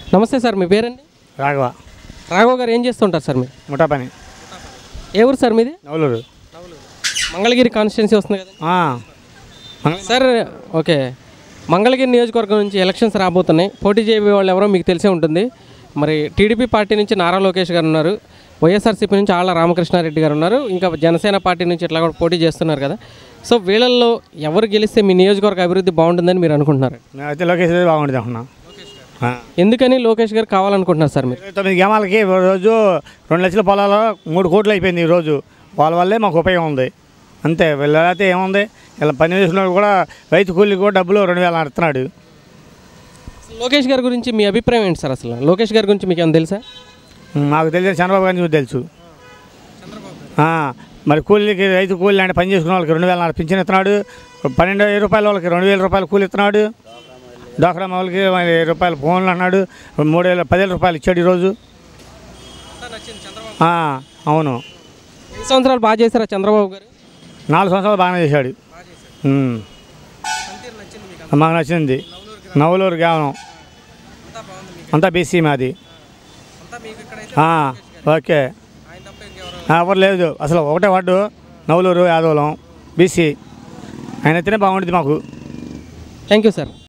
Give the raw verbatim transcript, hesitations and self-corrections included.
నమస్తే సార్, మీ పేరండి? రాఘవ. రాఘవ గారు ఏం చేస్తుంటారు సార్ మీరు? ముఠా పని. ఏ ఊరు సార్ మీది? నవలూరు. మంగళగిరి కాన్స్టిట్యున్సీ వస్తుంది కదా సార్? ఓకే, మంగళగిరి నియోజకవర్గం నుంచి ఎలక్షన్స్ రాబోతున్నాయి. పోటీ చేయబోయే వాళ్ళు ఎవరో మీకు తెలిసే ఉంటుంది. మరి టీడీపీ పార్టీ నుంచి నారా లోకేష్ గారు ఉన్నారు, వైఎస్ఆర్సీపీ నుంచి ఆళ్ళ రామకృష్ణారెడ్డి గారు ఉన్నారు, ఇంకా జనసేన పార్టీ నుంచి ఇట్లా కూడా పోటీ చేస్తున్నారు కదా. సో వీళ్ళల్లో ఎవరు గెలిస్తే మీ నియోజకవర్గ అభివృద్ధి బాగుంటుందని మీరు అనుకుంటున్నారు? అయితే లోకేష్ బాగుంటుంది అనుకున్నా. ఎందుకని లోకేష్ గారు కావాలనుకుంటున్నారు సార్ మీరు? తొమ్మిది గ్రామాలకి రోజు రెండు లక్షల పొలాలు మూడు కోట్లు అయిపోయింది ఈరోజు. వాళ్ళ వల్లే మాకు ఉపయోగం ఉంది అంతే. వీళ్ళైతే ఏముంది, ఇలా పని చేసినప్పుడు కూడా రైతు కూలీకి కూడా డబ్బులు రెండు వేలు నడుతున్నాడు. లోకేష్ గారి గురించి మీ అభిప్రాయం ఏంటి సార్? అసలు లోకేష్ గారి గురించి మీకు ఏమైనా తెలుసా? మాకు తెలియదు, చంద్రబాబు గారికి తెలుసు. మరి కూలీకి రైతు కూలీ అంటే పని చేసుకున్న వాళ్ళకి రెండు వేల పింఛన్ ఇస్తున్నాడు. పన్నెండు వేల రూపాయల వాళ్ళకి రెండు వేల రూపాయలు కూలి ఇస్తున్నాడు. డాక్రా వాళ్ళకి వెయ్యి రూపాయలు ఫోన్లు అన్నాడు. మూడు వేల పదివేల రూపాయలు ఇచ్చాడు ఈరోజు. అవును. ఎన్ని సంవత్సరాలు బాగా చేశారా చంద్రబాబు గారు? నాలుగు సంవత్సరాలు బాగానే చేశాడు. మాకు నచ్చింది. నవలూరు గ్రామం అంతా బీసీ మాది. ఓకే, ఎవరు లేదు అసలు. ఒకటే వార్డు నవలూరు యాదవలం బీసీ. ఆయన అయితేనే బాగుంటుంది మాకు. Thank you sir.